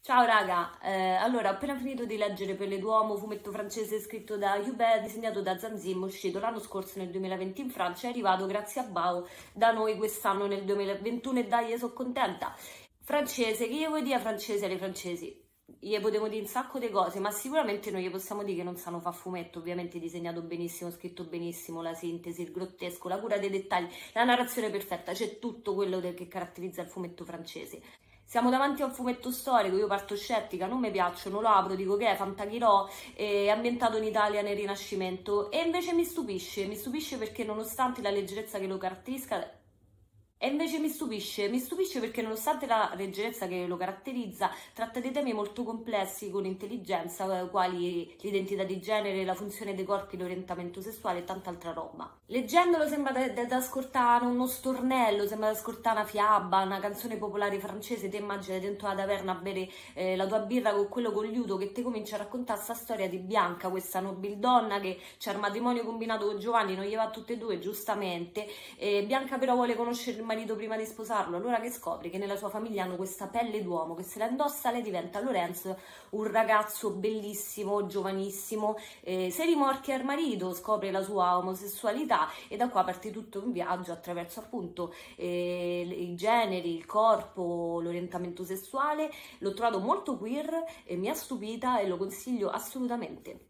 Ciao raga, allora ho appena finito di leggere Pelle d'Uomo, fumetto francese scritto da Hubert, disegnato da Zanzim, uscito l'anno scorso nel 2020 in Francia, è arrivato grazie a Bao da noi quest'anno nel 2021 e dai, io sono contenta. Francese, che io vuoi dire francese alle francesi? Gli potevo dire un sacco di cose, ma sicuramente non gli possiamo dire che non sanno fare fumetto, ovviamente disegnato benissimo, scritto benissimo, la sintesi, il grottesco, la cura dei dettagli, la narrazione perfetta, c'è tutto quello che caratterizza il fumetto francese. Siamo davanti a un fumetto storico, io parto scettica, non mi piacciono, lo apro, dico che è Fantachirò, è ambientato in Italia nel Rinascimento e invece mi stupisce perché nonostante la leggerezza che lo caratterizza, e invece mi stupisce perché nonostante la leggerezza che lo caratterizza, tratta dei temi molto complessi con intelligenza, quali l'identità di genere, la funzione dei corpi, l'orientamento sessuale e tanta altra roba. Leggendolo sembra da ascoltare uno stornello, sembra da ascoltare una fiaba, una canzone popolare francese, te immagini dentro la taverna a bere la tua birra con quello cogliuto che ti comincia a raccontare questa storia di Bianca, questa nobildonna che c'ha il matrimonio combinato con Giovanni, non gli va a tutte e due, giustamente. Bianca però vuole conoscere il marito prima di sposarlo, allora che scopri? Che nella sua famiglia hanno questa pelle d'uomo, che se la indossa lei diventa Lorenzo, un ragazzo bellissimo, giovanissimo, si rimorchia il marito, scopre la sua omosessualità e da qua parte tutto un viaggio attraverso appunto i generi, il corpo, l'orientamento sessuale. L'ho trovato molto queer e mi ha stupita e lo consiglio assolutamente.